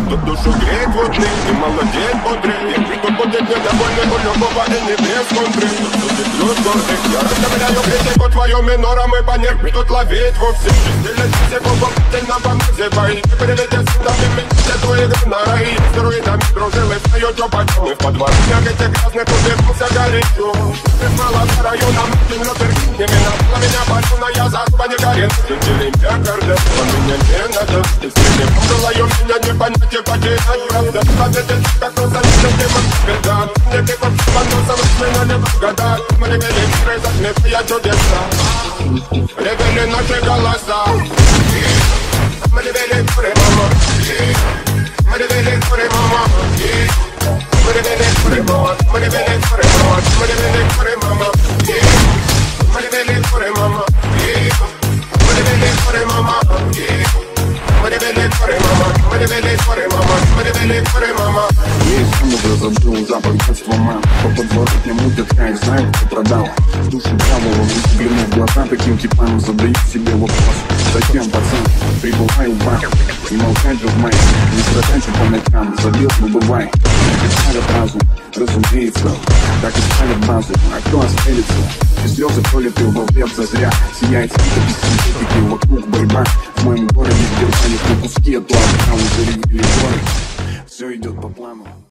Тут душу греет водный и молодец бодрый. Кто будет недовольный, у любого и не без контры. Тут и плюс гордый. Я расставляю критику твою минором и понер. Тут ловить вовсе. Стилет всего на помните бои. Перелетят сюда, ты твои гонора. И с руинами дружил и встает чопачом. И в подворотнях этих грязных убегался горячо. Ты смыла по районам, ты Лютер Кинг не миновала меня пальцу, я за не горит. Сидели меня кардес, он меня не надо. И среди помнила меня не понять и потерять правда. Победить, как просто не демон беда. Мне ты под поносом сменяли в года. Мы ревели призать, я чудеса. Ревели наши голоса. Мы ревели куры, мама. Мы ревели куры, мама. Мы ревели куры, мама. Мы ревели куры, мама. Мы ревели куры, мама. Мы ревели куры, мама. Мы ревели куры, мама. Мы ревели куры, мама. Мы ревели куры, мама. Мы ревели куры, мама. Есть много забыл запах детства мам. По подворотне мутят, я их знаю, кто продал. Душу дьявола, взгляну в глаза, таким типам задаю себе вопрос. Зачем, пацан, прибываю в бар? Не молчать же в мае, не страдайте по ночам, забил, ну бывай. Так ставят разум, разумеется, так и ставят базу, а кто остелится? И слезы пролиты в ответ зазря. Сияет свита без синтетики, вокруг борьба. В моем городе держали на куски, а то уже зарядили горы. Все идет по плану.